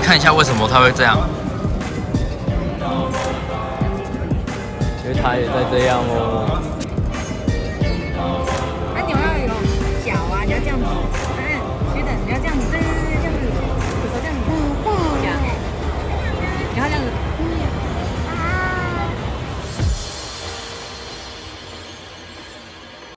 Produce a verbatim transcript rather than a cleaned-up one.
看一下为什么他会这样。 因为他也在这样哦。 啊，你要有脚啊，你要这样子。啊，学长，你要这样子。